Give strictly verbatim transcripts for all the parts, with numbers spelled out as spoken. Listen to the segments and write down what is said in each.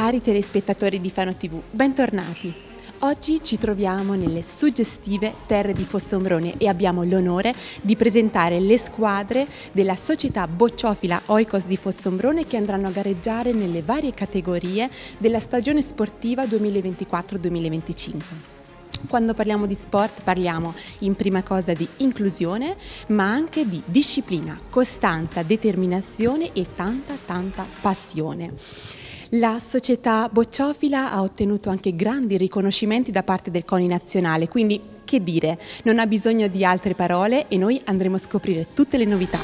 Cari telespettatori di Fano tivù, bentornati! Oggi ci troviamo nelle suggestive terre di Fossombrone e abbiamo l'onore di presentare le squadre della società bocciofila Oikos di Fossombrone che andranno a gareggiare nelle varie categorie della stagione sportiva duemilaventiquattro duemilaventicinque. Quando parliamo di sport parliamo in prima cosa di inclusione, ma anche di disciplina, costanza, determinazione e tanta tanta passione. La società bocciofila ha ottenuto anche grandi riconoscimenti da parte del CONI nazionale, quindi che dire, non ha bisogno di altre parole e noi andremo a scoprire tutte le novità.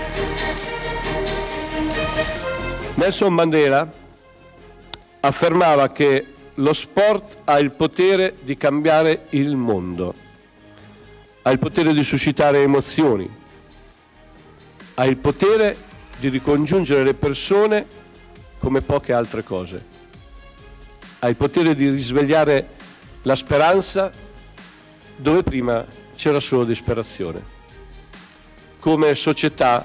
Nelson Mandela affermava che lo sport ha il potere di cambiare il mondo, ha il potere di suscitare emozioni, ha il potere di ricongiungere le persone come poche altre cose. Ha il potere di risvegliare la speranza dove prima c'era solo disperazione. Come società,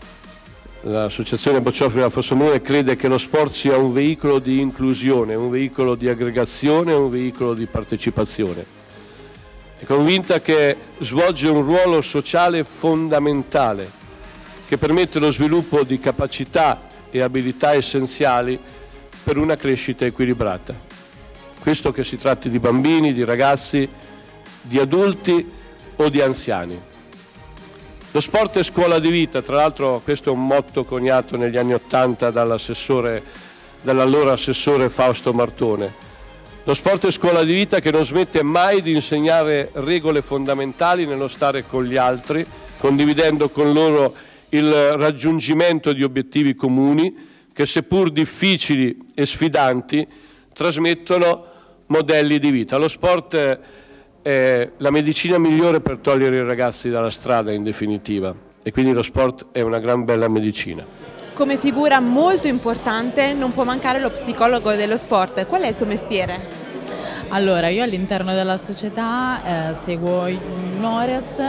l'associazione Bocciofila Fossombrone crede che lo sport sia un veicolo di inclusione, un veicolo di aggregazione, un veicolo di partecipazione. È convinta che svolge un ruolo sociale fondamentale che permette lo sviluppo di capacità e abilità essenziali per una crescita equilibrata. Questo che si tratti di bambini, di ragazzi, di adulti o di anziani. Lo sport è scuola di vita, tra l'altro questo è un motto coniato negli anni Ottanta dall'assessore, dall'allora assessore Fausto Martone. Lo sport è scuola di vita che non smette mai di insegnare regole fondamentali nello stare con gli altri, condividendo con loro il raggiungimento di obiettivi comuni che, seppur difficili e sfidanti, trasmettono modelli di vita. Lo sport è la medicina migliore per togliere i ragazzi dalla strada, in definitiva, e quindi lo sport è una gran bella medicina. Come figura molto importante non può mancare lo psicologo dello sport. Qual è il suo mestiere? Allora, io all'interno della società eh, seguo i Nores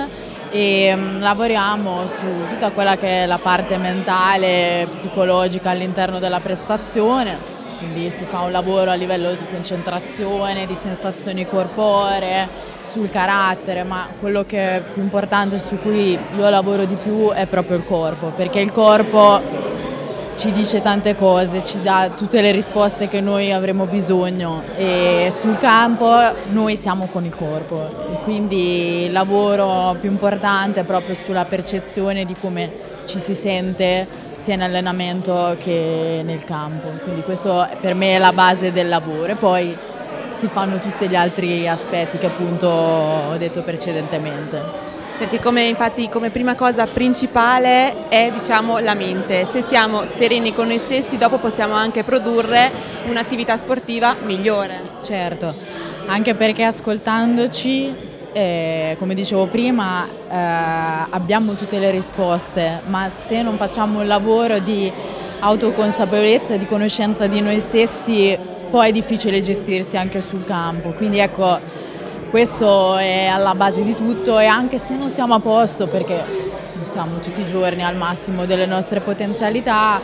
e um, lavoriamo su tutta quella che è la parte mentale, psicologica all'interno della prestazione, quindi si fa un lavoro a livello di concentrazione, di sensazioni corporee, sul carattere, ma quello che è più importante, su cui io lavoro di più, è proprio il corpo, perché il corpo ci dice tante cose, ci dà tutte le risposte che noi avremo bisogno e sul campo noi siamo con il corpo e quindi il lavoro più importante è proprio sulla percezione di come ci si sente sia in allenamento che nel campo, quindi questo per me è la base del lavoro e poi si fanno tutti gli altri aspetti che appunto ho detto precedentemente. Perché come, infatti come prima cosa principale è, diciamo, la mente. Se siamo sereni con noi stessi dopo possiamo anche produrre un'attività sportiva migliore. Certo, anche perché ascoltandoci, eh, come dicevo prima, eh, abbiamo tutte le risposte, ma se non facciamo un lavoro di autoconsapevolezza e di conoscenza di noi stessi poi è difficile gestirsi anche sul campo. Quindi ecco, questo è alla base di tutto e anche se non siamo a posto, perché non siamo tutti i giorni al massimo delle nostre potenzialità,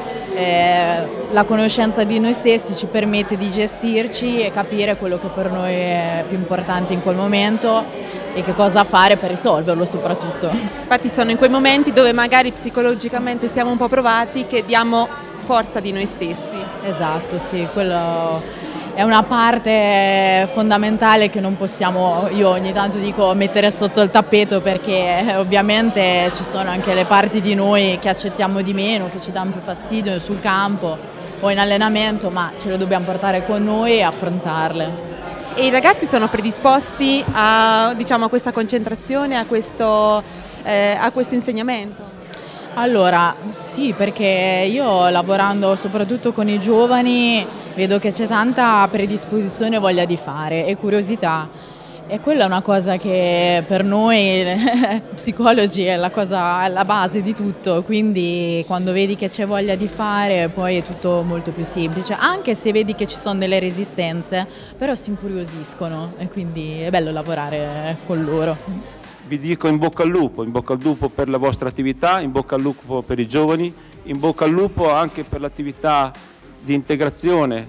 eh, la conoscenza di noi stessi ci permette di gestirci e capire quello che per noi è più importante in quel momento e che cosa fare per risolverlo soprattutto. Infatti sono in quei momenti dove magari psicologicamente siamo un po' provati che diamo forza di noi stessi. Esatto, sì, quello è una parte fondamentale che non possiamo, io ogni tanto dico, mettere sotto il tappeto, perché ovviamente ci sono anche le parti di noi che accettiamo di meno, che ci danno più fastidio sul campo o in allenamento, ma ce le dobbiamo portare con noi e affrontarle. E i ragazzi sono predisposti a, diciamo, a questa concentrazione, a questo, eh, a questo insegnamento? Allora, sì, perché io lavorando soprattutto con i giovani vedo che c'è tanta predisposizione e voglia di fare e curiosità e quella è una cosa che per noi psicologi è la cosa, è la base di tutto, quindi quando vedi che c'è voglia di fare poi è tutto molto più semplice, anche se vedi che ci sono delle resistenze, però si incuriosiscono e quindi è bello lavorare con loro. Vi dico in bocca al lupo, in bocca al lupo per la vostra attività, in bocca al lupo per i giovani, in bocca al lupo anche per l'attività di integrazione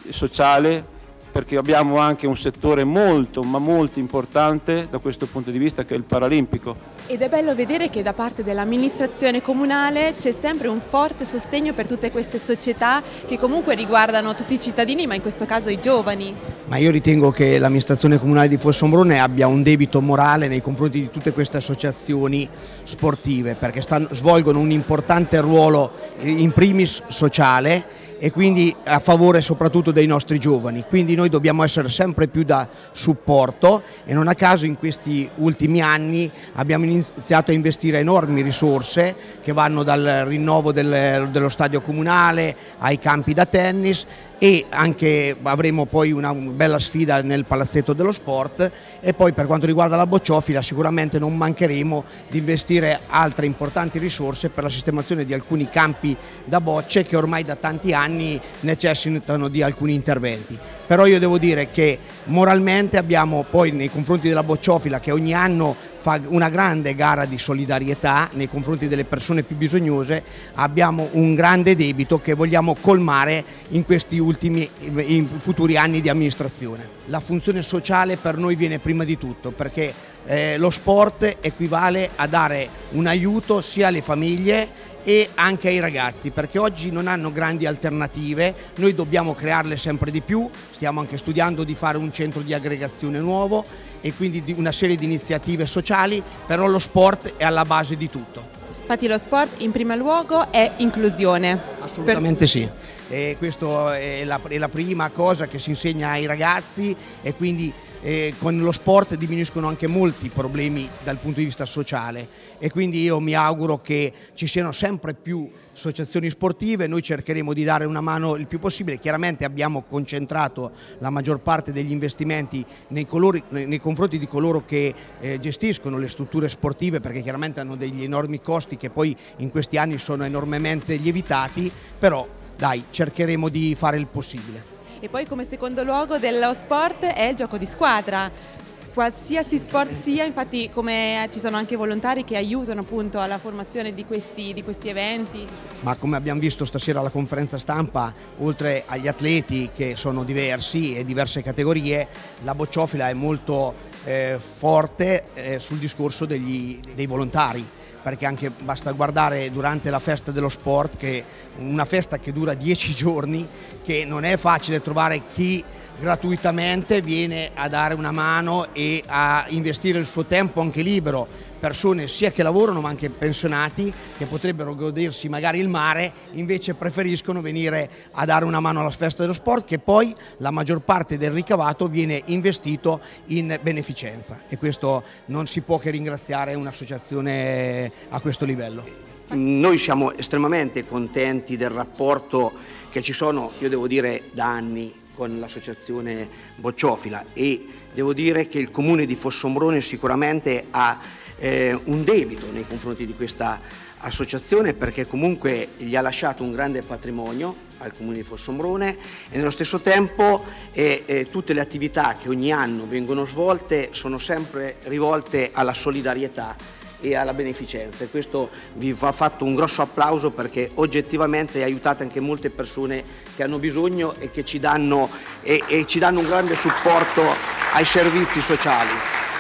sociale, perché abbiamo anche un settore molto ma molto importante da questo punto di vista, che è il paralimpico. Ed è bello vedere che da parte dell'amministrazione comunale c'è sempre un forte sostegno per tutte queste società che comunque riguardano tutti i cittadini, ma in questo caso i giovani. Ma io ritengo che l'amministrazione comunale di Fossombrone abbia un debito morale nei confronti di tutte queste associazioni sportive, perché stanno, svolgono un importante ruolo in primis sociale e quindi a favore soprattutto dei nostri giovani, quindi noi dobbiamo essere sempre più da supporto, e non a caso in questi ultimi anni abbiamo iniziato a investire enormi risorse che vanno dal rinnovo del, dello stadio comunale ai campi da tennis, e anche avremo poi una bella sfida nel palazzetto dello sport, e poi per quanto riguarda la bocciofila sicuramente non mancheremo di investire altre importanti risorse per la sistemazione di alcuni campi da bocce che ormai da tanti anni necessitano di alcuni interventi. Però io devo dire che moralmente abbiamo poi nei confronti della bocciofila, che ogni anno fa una grande gara di solidarietà nei confronti delle persone più bisognose, abbiamo un grande debito che vogliamo colmare in questi ultimi, in futuri anni di amministrazione. La funzione sociale per noi viene prima di tutto, perché eh, lo sport equivale a dare un aiuto sia alle famiglie e anche ai ragazzi, perché oggi non hanno grandi alternative, noi dobbiamo crearle sempre di più, stiamo anche studiando di fare un centro di aggregazione nuovo e quindi di una serie di iniziative sociali, però lo sport è alla base di tutto. Infatti lo sport in primo luogo è inclusione. Assolutamente per... sì, e questa è la, è la prima cosa che si insegna ai ragazzi, e quindi eh, con lo sport diminuiscono anche molti problemi dal punto di vista sociale, e quindi io mi auguro che ci siano sempre più associazioni sportive. Noi cercheremo di dare una mano il più possibile. Chiaramente abbiamo concentrato la maggior parte degli investimenti nei, colori, nei confronti di coloro che eh, gestiscono le strutture sportive, perché chiaramente hanno degli enormi costi che poi in questi anni sono enormemente lievitati, però dai, cercheremo di fare il possibile. E poi come secondo luogo dello sport è il gioco di squadra. Qualsiasi sport sia, infatti come ci sono anche volontari che aiutano appunto alla formazione di questi, di questi eventi. Ma come abbiamo visto stasera alla conferenza stampa, oltre agli atleti che sono diversi e diverse categorie, la bocciofila è molto eh, forte eh, sul discorso degli, dei volontari, perché anche basta guardare durante la festa dello sport, che una festa che dura dieci giorni, che non è facile trovare chi gratuitamente viene a dare una mano e a investire il suo tempo anche libero, persone sia che lavorano ma anche pensionati che potrebbero godersi magari il mare, invece preferiscono venire a dare una mano alla festa dello sport, che poi la maggior parte del ricavato viene investito in beneficenza, e questo non si può che ringraziare un'associazione a questo livello. Noi siamo estremamente contenti del rapporto che ci sono, io devo dire, da anni con l'associazione bocciofila, e devo dire che il comune di Fossombrone sicuramente ha eh, un debito nei confronti di questa associazione, perché comunque gli ha lasciato un grande patrimonio al comune di Fossombrone, e nello stesso tempo eh, eh, tutte le attività che ogni anno vengono svolte sono sempre rivolte alla solidarietà e alla beneficenza, e questo vi va fatto un grosso applauso, perché oggettivamente aiutate anche molte persone che hanno bisogno e che ci danno, e, e ci danno un grande supporto ai servizi sociali.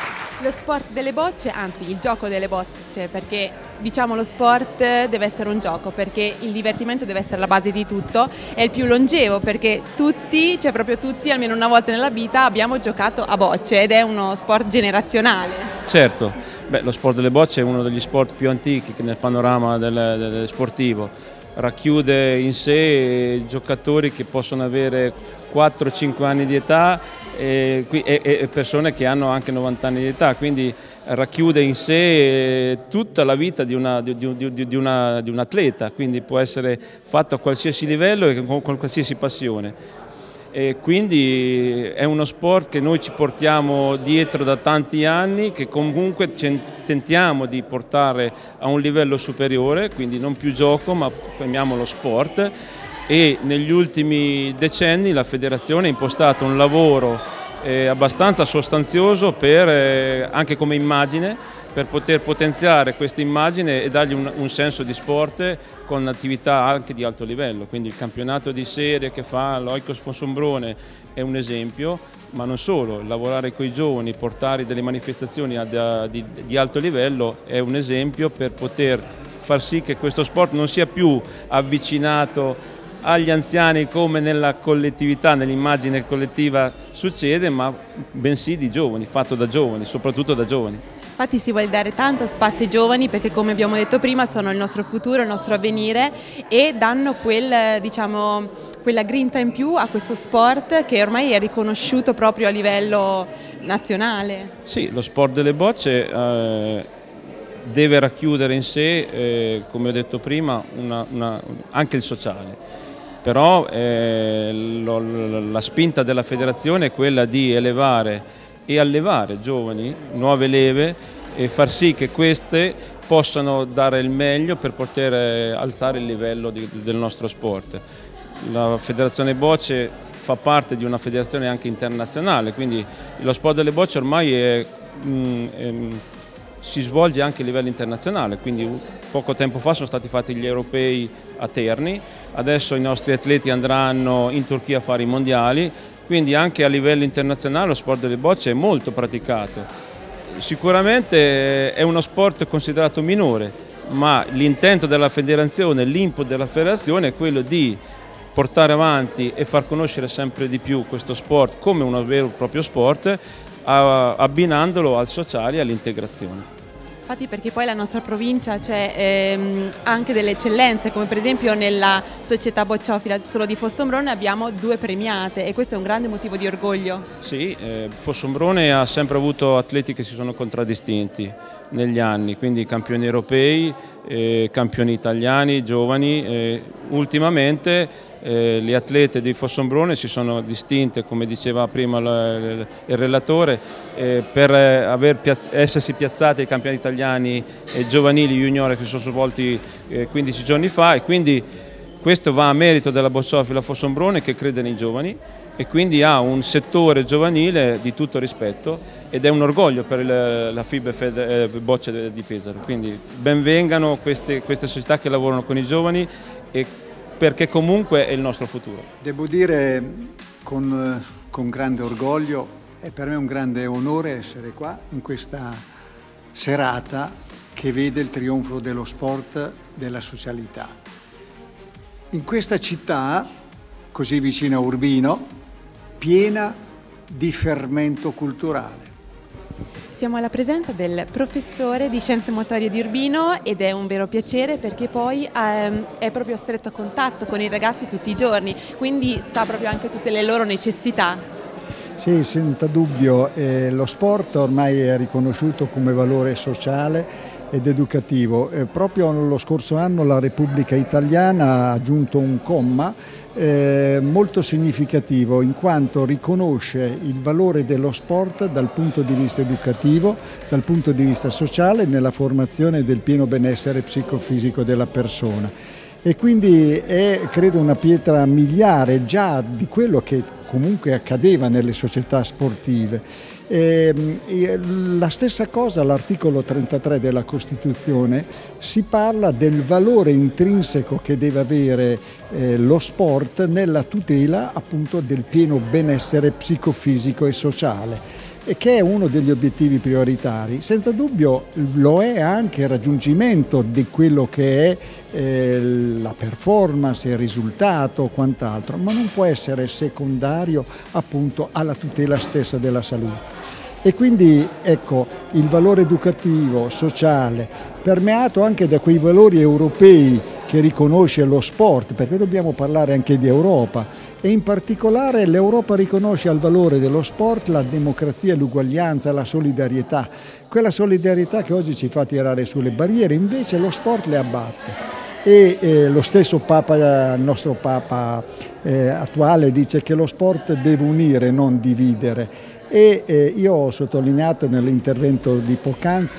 Lo sport delle bocce, anzi il gioco delle bocce, perché diciamo lo sport deve essere un gioco, perché il divertimento deve essere la base di tutto, è il più longevo, perché tutti, cioè proprio tutti, almeno una volta nella vita abbiamo giocato a bocce, ed è uno sport generazionale. Certo, beh, lo sport delle bocce è uno degli sport più antichi nel panorama del, del sportivo, racchiude in sé giocatori che possono avere quattro cinque anni di età e, e persone che hanno anche novanta anni di età, quindi racchiude in sé tutta la vita di, una, di, di, di, una, di un atleta, quindi può essere fatto a qualsiasi livello e con, con qualsiasi passione. E quindi è uno sport che noi ci portiamo dietro da tanti anni, che comunque tentiamo di portare a un livello superiore, quindi non più gioco ma chiamiamolo sport, e negli ultimi decenni la federazione ha impostato un lavoro eh, abbastanza sostanzioso per, eh, anche come immagine, per poter potenziare questa immagine e dargli un, un senso di sport con attività anche di alto livello. Quindi il campionato di serie che fa l'Oikos Fossombrone è un esempio, ma non solo, lavorare con i giovani, portare delle manifestazioni a, di, di alto livello è un esempio per poter far sì che questo sport non sia più avvicinato agli anziani come nella collettività, nell'immagine collettiva succede, ma bensì di giovani, fatto da giovani, soprattutto da giovani. Infatti si vuole dare tanto spazio ai giovani perché, come abbiamo detto prima, sono il nostro futuro, il nostro avvenire e danno quel, diciamo, quella grinta in più a questo sport che ormai è riconosciuto proprio a livello nazionale. Sì, lo sport delle bocce eh, deve racchiudere in sé, eh, come ho detto prima, una, una, anche il sociale. Però eh, lo, la spinta della federazione è quella di elevare e allevare giovani, nuove leve e far sì che queste possano dare il meglio per poter alzare il livello di, del nostro sport. La Federazione Bocce fa parte di una federazione anche internazionale, quindi lo sport delle bocce ormai è, mh, è, si svolge anche a livello internazionale, quindi poco tempo fa sono stati fatti gli europei a Terni, adesso i nostri atleti andranno in Turchia a fare i mondiali, quindi anche a livello internazionale lo sport delle bocce è molto praticato. Sicuramente è uno sport considerato minore, ma l'intento della federazione, l'input della federazione è quello di portare avanti e far conoscere sempre di più questo sport come un vero e proprio sport, abbinandolo al sociale e all'integrazione. Infatti, perché poi la nostra provincia c'è ehm, anche delle eccellenze, come per esempio nella società bocciofila solo di Fossombrone abbiamo due premiate e questo è un grande motivo di orgoglio. Sì, eh, Fossombrone ha sempre avuto atleti che si sono contraddistinti negli anni, quindi campioni europei, eh, campioni italiani, giovani. Eh, ultimamente eh, le atlete di Fossombrone si sono distinte, come diceva prima il, il relatore, eh, per aver piazz- essersi piazzate ai campioni italiani e giovanili junior che si sono svolti eh, quindici giorni fa, e quindi questo va a merito della bocciofila Fossombrone che crede nei giovani e quindi ha un settore giovanile di tutto rispetto ed è un orgoglio per il, la F I B Fede, eh, Bocce di Pesaro. Quindi benvengano queste, queste società che lavorano con i giovani, e perché comunque è il nostro futuro. Devo dire con, con grande orgoglio, è per me un grande onore essere qua in questa serata che vede il trionfo dello sport, della socialità. In questa città, così vicina a Urbino, piena di fermento culturale. Siamo alla presenza del professore di Scienze Motorie di Urbino ed è un vero piacere perché poi ehm, è proprio a stretto contatto con i ragazzi tutti i giorni, quindi sa proprio anche tutte le loro necessità. Sì, senza dubbio, eh, lo sport ormai è riconosciuto come valore sociale ed educativo. Eh, proprio lo scorso anno la Repubblica Italiana ha aggiunto un comma eh, molto significativo, in quanto riconosce il valore dello sport dal punto di vista educativo, dal punto di vista sociale, nella formazione del pieno benessere psicofisico della persona. E quindi è, credo, una pietra miliare già di quello che comunque accadeva nelle società sportive. E, e la stessa cosa all'articolo trentatré della Costituzione si parla del valore intrinseco che deve avere eh, lo sport nella tutela appunto del pieno benessere psicofisico e sociale, e che è uno degli obiettivi prioritari. Senza dubbio lo è anche il raggiungimento di quello che è eh, la performance, il risultato, quant'altro, ma non può essere secondario appunto alla tutela stessa della salute. E quindi ecco, il valore educativo, sociale, permeato anche da quei valori europei che riconosce lo sport, perché dobbiamo parlare anche di Europa, e in particolare l'Europa riconosce al valore dello sport la democrazia, l'uguaglianza, la solidarietà, quella solidarietà che oggi ci fa tirare sulle barriere, invece lo sport le abbatte. E eh, lo stesso Papa, il nostro Papa eh, attuale, dice che lo sport deve unire, non dividere. E eh, io ho sottolineato nell'intervento di poc'anzi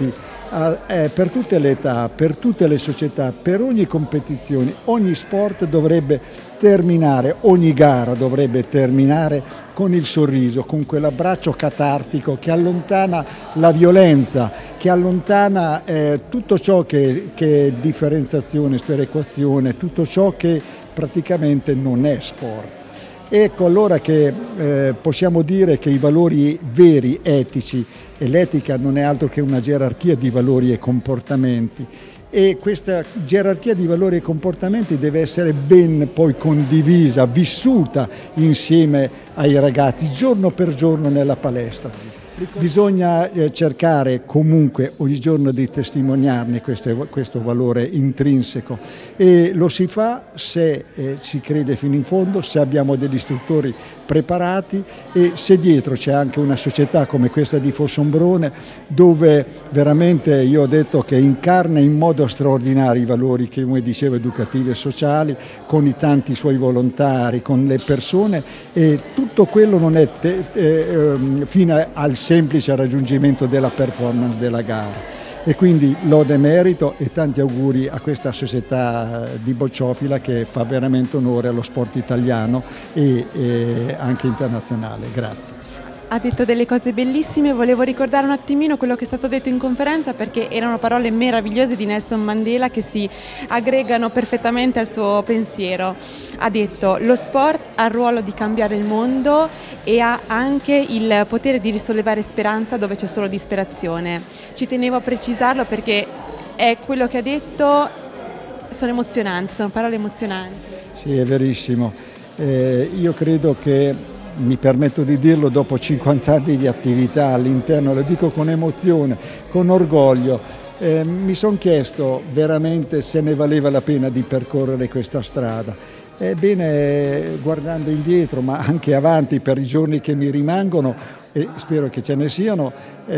eh, per tutte le età, per tutte le società, per ogni competizione, ogni sport dovrebbe terminare, ogni gara dovrebbe terminare con il sorriso, con quell'abbraccio catartico che allontana la violenza, che allontana eh, tutto ciò che, che è differenziazione, sperequazione, tutto ciò che praticamente non è sport. Ecco allora che eh, possiamo dire che i valori veri, etici, e l'etica non è altro che una gerarchia di valori e comportamenti, e questa gerarchia di valori e comportamenti deve essere ben poi condivisa, vissuta insieme ai ragazzi giorno per giorno nella palestra. Bisogna cercare comunque ogni giorno di testimoniarne questo, questo valore intrinseco, e lo si fa se eh, si crede fino in fondo, se abbiamo degli istruttori preparati e se dietro c'è anche una società come questa di Fossombrone, dove veramente io ho detto che incarna in modo straordinario i valori che, come dicevo, educativi e sociali, con i tanti suoi volontari, con le persone, e tutto quello non è te, eh, fino al semplice raggiungimento della performance della gara. E quindi lode e merito e tanti auguri a questa società di bocciofila che fa veramente onore allo sport italiano e, e anche internazionale. Grazie. Ha detto delle cose bellissime, volevo ricordare un attimino quello che è stato detto in conferenza, perché erano parole meravigliose di Nelson Mandela che si aggregano perfettamente al suo pensiero. Ha detto: lo sport ha il ruolo di cambiare il mondo e ha anche il potere di risollevare speranza dove c'è solo disperazione. Ci tenevo a precisarlo perché è quello che ha detto, sono emozionanti, sono parole emozionanti. Sì, è verissimo. Eh, io credo che, mi permetto di dirlo, dopo cinquanta anni di attività all'interno, lo dico con emozione, con orgoglio, eh, mi sono chiesto veramente se ne valeva la pena di percorrere questa strada. Ebbene, guardando indietro, ma anche avanti per i giorni che mi rimangono, e spero che ce ne siano,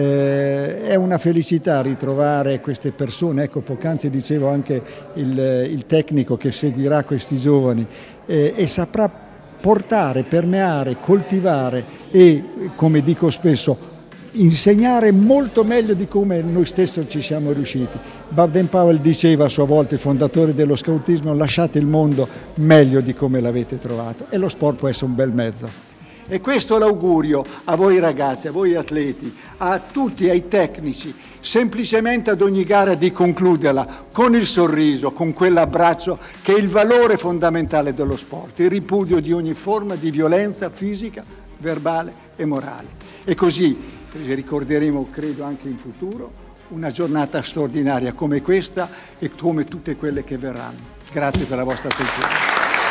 eh, è una felicità ritrovare queste persone. Ecco, poc'anzi dicevo anche il, il tecnico che seguirà questi giovani eh, e saprà portare, permeare, coltivare e, come dico spesso, insegnare molto meglio di come noi stessi ci siamo riusciti. Baden-Powell diceva a sua volta, il fondatore dello scautismo: lasciate il mondo meglio di come l'avete trovato, e lo sport può essere un bel mezzo. E questo è l'augurio a voi ragazzi, a voi atleti, a tutti, ai tecnici, semplicemente ad ogni gara di concluderla con il sorriso, con quell'abbraccio che è il valore fondamentale dello sport, il ripudio di ogni forma di violenza fisica, verbale e morale. E così ricorderemo, credo anche in futuro, una giornata straordinaria come questa e come tutte quelle che verranno. Grazie per la vostra attenzione.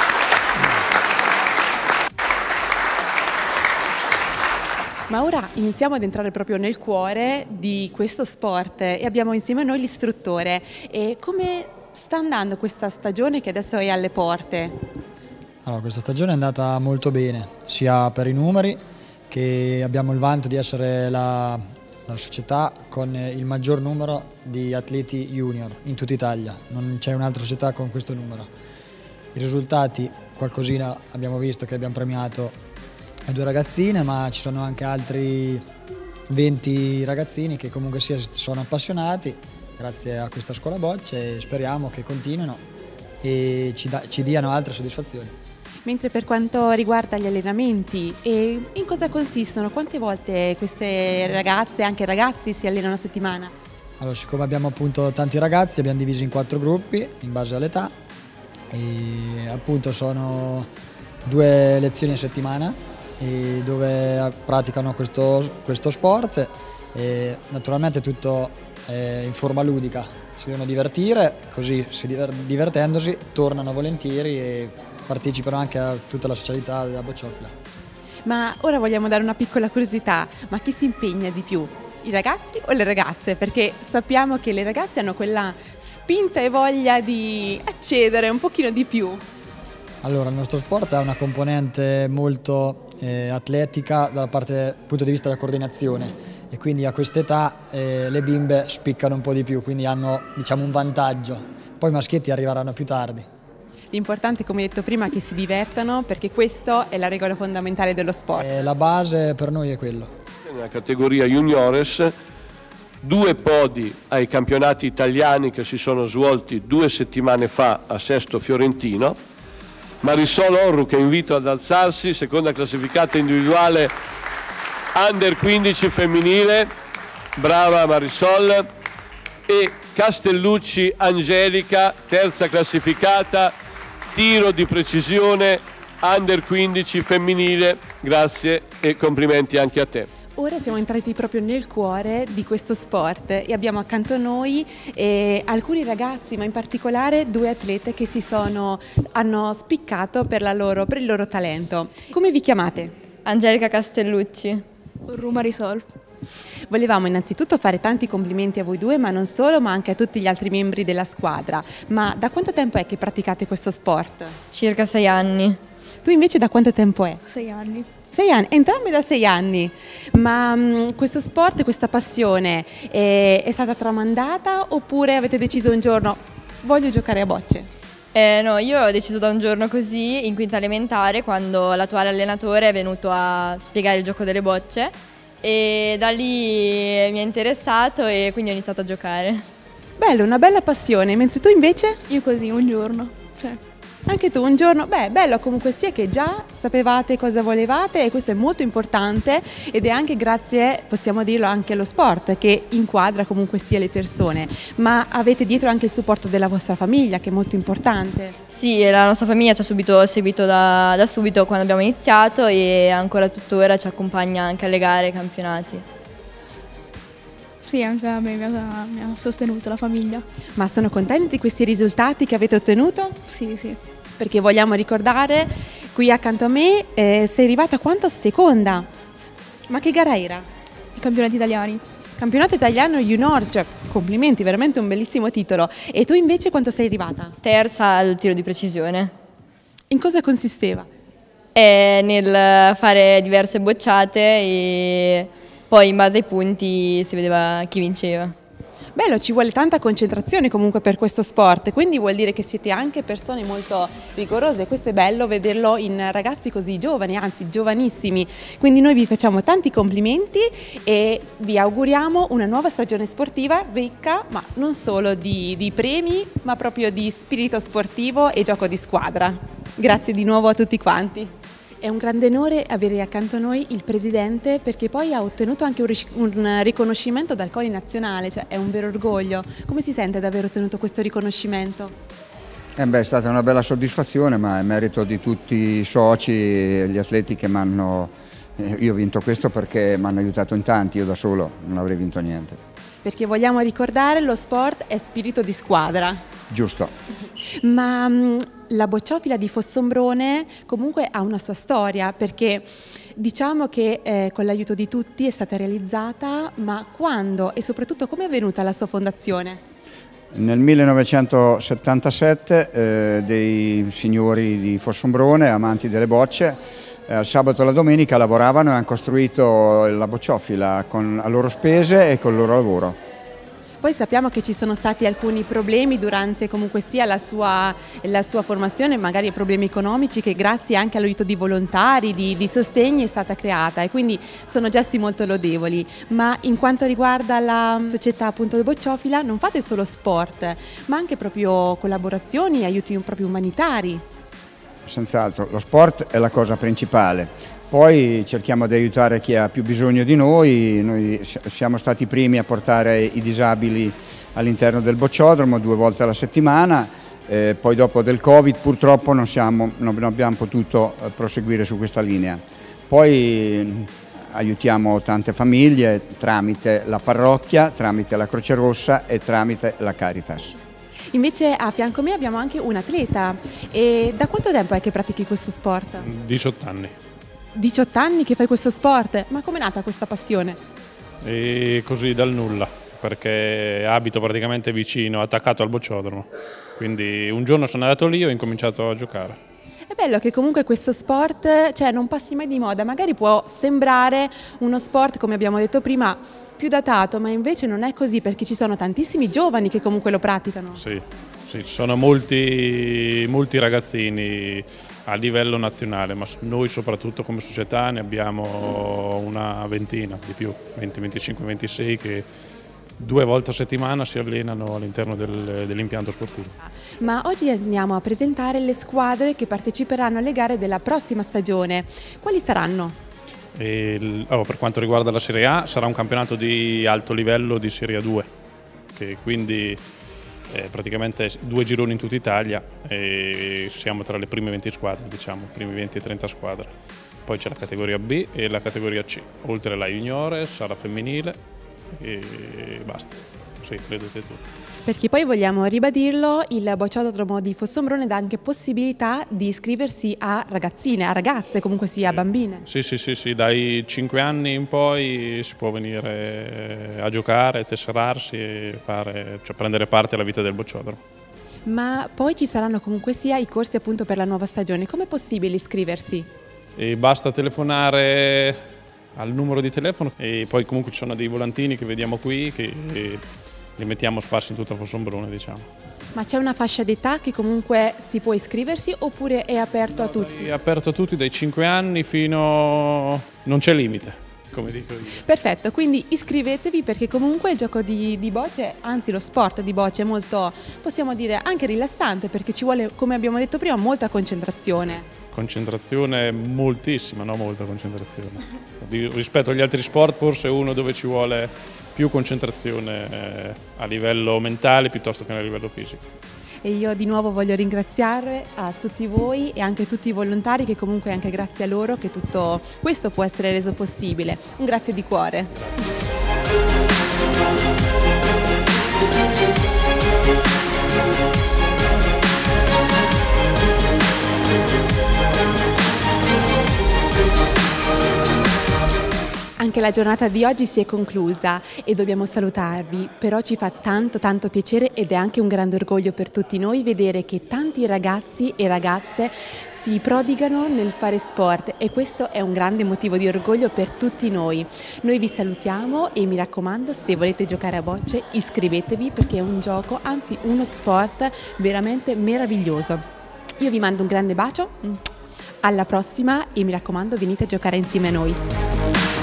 Ma ora iniziamo ad entrare proprio nel cuore di questo sport e abbiamo insieme a noi l'istruttore. E come sta andando questa stagione che adesso è alle porte? Allora, questa stagione è andata molto bene, sia per i numeri, che abbiamo il vanto di essere la, la società con il maggior numero di atleti junior in tutta Italia. Non c'è un'altra società con questo numero. I risultati, qualcosina abbiamo visto che abbiamo premiato due ragazzine, ma ci sono anche altri venti ragazzini che comunque sia sono appassionati grazie a questa scuola bocce, e speriamo che continuino e ci, da, ci diano altre soddisfazioni. Mentre per quanto riguarda gli allenamenti, e in cosa consistono? Quante volte queste ragazze e anche ragazzi si allenano a settimana? Allora, siccome abbiamo appunto tanti ragazzi, abbiamo divisi in quattro gruppi in base all'età, e appunto sono due lezioni a settimana e dove praticano questo, questo sport, e naturalmente tutto è in forma ludica, si devono divertire, così divertendosi tornano volentieri e partecipano anche a tutta la socialità della bocciofila. Ma ora vogliamo dare una piccola curiosità: ma chi si impegna di più? I ragazzi o le ragazze? Perché sappiamo che le ragazze hanno quella spinta e voglia di accedere un pochino di più. Allora, il nostro sport ha una componente molto eh, atletica dal punto di vista della coordinazione, e quindi a quest'età eh, le bimbe spiccano un po' di più, quindi hanno, diciamo, un vantaggio. Poi i maschietti arriveranno più tardi. L'importante, come detto prima, è che si divertano, perché questa è la regola fondamentale dello sport. E la base per noi è quello. Nella categoria juniores due podi ai campionati italiani che si sono svolti due settimane fa a Sesto Fiorentino. Marisol Orru, che invito ad alzarsi, seconda classificata individuale under quindici femminile, brava Marisol. E Castellucci Angelica, terza classificata, tiro di precisione under quindici femminile, grazie e complimenti anche a te. Ora siamo entrati proprio nel cuore di questo sport e abbiamo accanto a noi eh, alcuni ragazzi, ma in particolare due atlete che si sono, hanno spiccato per, la loro, per il loro talento. Come vi chiamate? Angelica Castellucci. Orru Marisol. Volevamo innanzitutto fare tanti complimenti a voi due, ma non solo, ma anche a tutti gli altri membri della squadra. Ma da quanto tempo è che praticate questo sport? Circa sei anni. Tu invece da quanto tempo è? Sei anni. Sei anni, entrambi da sei anni. Ma mh, questo sport, questa passione è, è stata tramandata oppure avete deciso un giorno voglio giocare a bocce? Eh, no, io ho deciso da un giorno così, in quinta elementare, quando l'attuale allenatore è venuto a spiegare il gioco delle bocce. E da lì mi è interessato e quindi ho iniziato a giocare. Bello, una bella passione, mentre tu invece? Io così, un giorno. Cioè. Anche tu un giorno, beh, bello comunque sia che già sapevate cosa volevate e questo è molto importante ed è anche grazie, possiamo dirlo, anche allo sport che inquadra comunque sia le persone, ma avete dietro anche il supporto della vostra famiglia che è molto importante. Sì, la nostra famiglia ci ha subito seguito da, da subito quando abbiamo iniziato e ancora tuttora ci accompagna anche alle gare e ai campionati. Sì, anche a me mi ha, mi ha sostenuto la famiglia. Ma sono contenti di questi risultati che avete ottenuto? Sì, sì. Perché vogliamo ricordare, qui accanto a me eh, sei arrivata quanto? Seconda. Ma che gara era? I campionati italiani. Campionato italiano juniors, cioè complimenti, veramente un bellissimo titolo. E tu invece quanto sei arrivata? Terza al tiro di precisione. In cosa consisteva? È nel fare diverse bocciate e poi in base ai punti si vedeva chi vinceva. Bello, ci vuole tanta concentrazione comunque per questo sport, quindi vuol dire che siete anche persone molto rigorose. Questo è bello vederlo in ragazzi così giovani, anzi giovanissimi. Quindi noi vi facciamo tanti complimenti e vi auguriamo una nuova stagione sportiva ricca, ma non solo di, di premi, ma proprio di spirito sportivo e gioco di squadra. Grazie di nuovo a tutti quanti. È un grande onore avere accanto a noi il Presidente perché poi ha ottenuto anche un riconoscimento dal CONI nazionale, cioè è un vero orgoglio. Come si sente di aver ottenuto questo riconoscimento? Eh beh, è stata una bella soddisfazione, ma è merito di tutti i soci e gli atleti che mi hanno... Io ho vinto questo perché mi hanno aiutato in tanti, io da solo non avrei vinto niente. Perché vogliamo ricordare, lo sport è spirito di squadra. Giusto. Ma mh, la bocciofila di Fossombrone comunque ha una sua storia, perché diciamo che eh, con l'aiuto di tutti è stata realizzata, ma quando e soprattutto come è avvenuta la sua fondazione? Nel millenovecentosettantasette eh, dei signori di Fossombrone, amanti delle bocce, eh, il sabato e la domenica lavoravano e hanno costruito la bocciofila con, a loro spese e col loro lavoro. Poi sappiamo che ci sono stati alcuni problemi durante comunque sia la sua, la sua formazione, magari problemi economici che grazie anche all'aiuto di volontari, di, di sostegni è stata creata e quindi sono gesti molto lodevoli. Ma in quanto riguarda la società appunto bocciofila non fate solo sport, ma anche proprio collaborazioni, aiuti proprio umanitari. Senz'altro, lo sport è la cosa principale. Poi cerchiamo di aiutare chi ha più bisogno di noi, noi siamo stati i primi a portare i disabili all'interno del bocciodromo due volte alla settimana, eh, poi dopo del Covid purtroppo non, siamo, non abbiamo potuto proseguire su questa linea. Poi aiutiamo tante famiglie tramite la parrocchia, tramite la Croce Rossa e tramite la Caritas. Invece a fianco a me abbiamo anche un atleta. E da quanto tempo è che pratichi questo sport? diciotto anni. diciotto anni che fai questo sport, ma com'è nata questa passione? E così dal nulla, perché abito praticamente vicino, attaccato al bocciodromo, quindi un giorno sono andato lì e ho incominciato a giocare. È bello che comunque questo sport, cioè, non passi mai di moda, magari può sembrare uno sport, come abbiamo detto prima, più datato, ma invece non è così perché ci sono tantissimi giovani che comunque lo praticano. Sì, sì, ci sono molti, molti ragazzini a livello nazionale, ma noi soprattutto come società ne abbiamo una ventina di più, venti, venticinque, ventisei che due volte a settimana si allenano all'interno del, dell'impianto sportivo. Ma oggi andiamo a presentare le squadre che parteciperanno alle gare della prossima stagione. Quali saranno? E il, oh, per quanto riguarda la Serie A sarà un campionato di alto livello di Serie A due, che quindi eh, praticamente due gironi in tutta Italia e siamo tra le prime venti squadre, diciamo, primi venti e trenta squadre. Poi c'è la categoria B e la categoria C, oltre alla juniores, alla femminile e basta. Sì, vedete tutto. Perché poi vogliamo ribadirlo, il bocciodromo di Fossombrone dà anche possibilità di iscriversi a ragazzine, a ragazze, comunque sia a bambine. Sì, sì, sì, sì, dai cinque anni in poi si può venire a giocare, tesserarsi e fare, cioè prendere parte alla vita del bocciodromo. Ma poi ci saranno comunque sia i corsi appunto per la nuova stagione. Com'è possibile iscriversi? E basta telefonare al numero di telefono e poi comunque ci sono dei volantini che vediamo qui che li mettiamo sparsi in tutta Fossombrone, diciamo. Ma c'è una fascia d'età che comunque si può iscriversi oppure è aperto a tutti? È aperto a tutti dai cinque anni fino... non c'è limite, come dico io. Perfetto, quindi iscrivetevi perché comunque il gioco di, di bocce, anzi lo sport di bocce è molto, possiamo dire, anche rilassante perché ci vuole, come abbiamo detto prima, molta concentrazione. Concentrazione moltissima, no? Molta concentrazione. Di, rispetto agli altri sport forse è uno dove ci vuole più concentrazione eh, a livello mentale piuttosto che a livello fisico. E io di nuovo voglio ringraziare a tutti voi e anche tutti i volontari che comunque è anche grazie a loro che tutto questo può essere reso possibile. Un grazie di cuore. Anche la giornata di oggi si è conclusa e dobbiamo salutarvi, però ci fa tanto tanto piacere ed è anche un grande orgoglio per tutti noi vedere che tanti ragazzi e ragazze si prodigano nel fare sport e questo è un grande motivo di orgoglio per tutti noi. Noi vi salutiamo e mi raccomando, se volete giocare a bocce iscrivetevi perché è un gioco, anzi uno sport veramente meraviglioso. Io vi mando un grande bacio, alla prossima e mi raccomando venite a giocare insieme a noi.